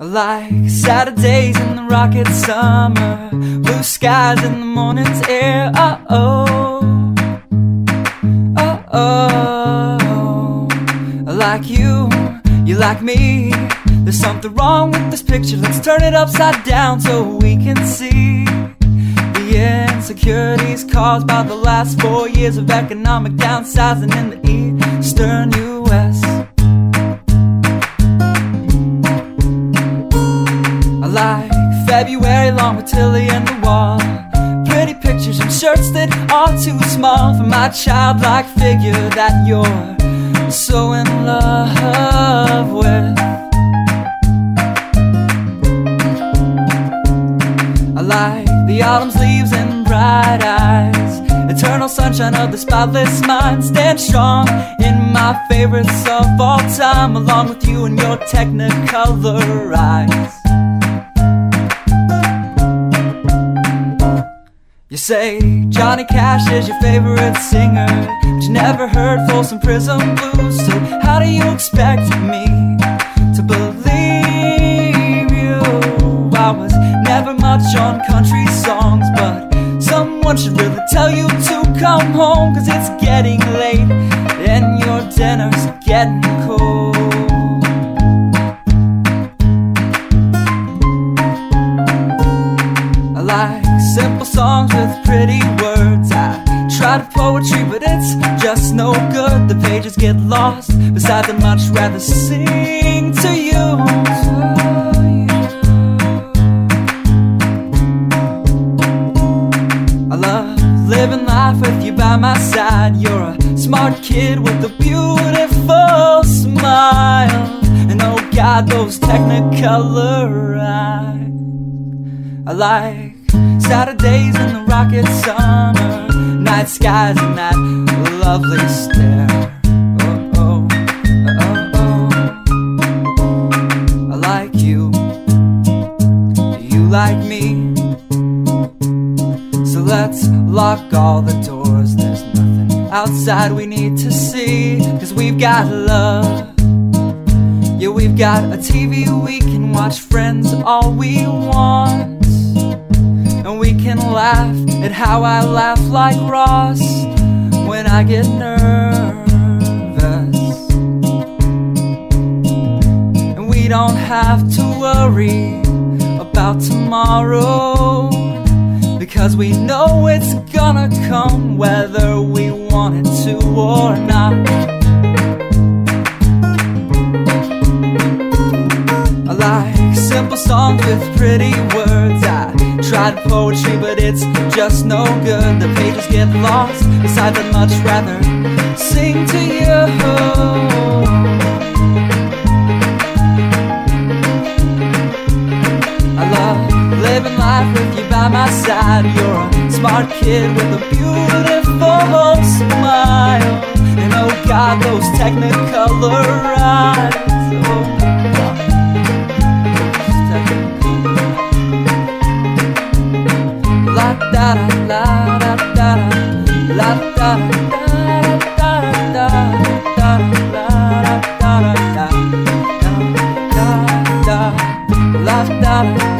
Like Saturdays in the rocket summer, blue skies in the morning's air. Oh-oh, oh-oh. Like you like me. There's something wrong with this picture. Let's turn it upside down so we can see the insecurities caused by the last 4 years of economic downsizing in the eastern U.S. I like February long with Tilly and the wall, pretty pictures and shirts that are too small for my childlike figure that you're so in love with. I like the autumn's leaves and bright eyes, eternal sunshine of the spotless mind. Stand strong in my favorites of all time, along with you and your technicolor eyes. You say Johnny Cash is your favorite singer, but you never heard Folsom Prison Blues. So how do you expect me to believe you? I was never much on country songs, but someone should really tell you to come home, 'cause it's getting late and your dinner's getting cold. I like simple songs with pretty words. I try to poetry, but it's just no good. The pages get lost. Besides, I'd much rather sing to you. I love living life with you by my side. You're a smart kid with a beautiful smile, and oh God, those technicolor eyes. I like Saturdays in the rocket summer, night skies and that lovely stare. Oh, oh, oh, oh. I like you, you like me. So let's lock all the doors. There's nothing outside we need to see, 'cause we've got love. Yeah, we've got a TV we can watch, Friends all we want. And we can laugh at how I laugh like Ross when I get nervous. And we don't have to worry about tomorrow, because we know it's gonna come whether we want it to or not. I like simple songs with pretty words. I tried poetry, but it's just no good. The pages get lost. Besides, I'd much rather sing to you. I love living life with you by my side. You're a smart kid with a beautiful smile, and oh God, those technicolor eyes. Oh God, la da da da da la da da da da da da da da da da da da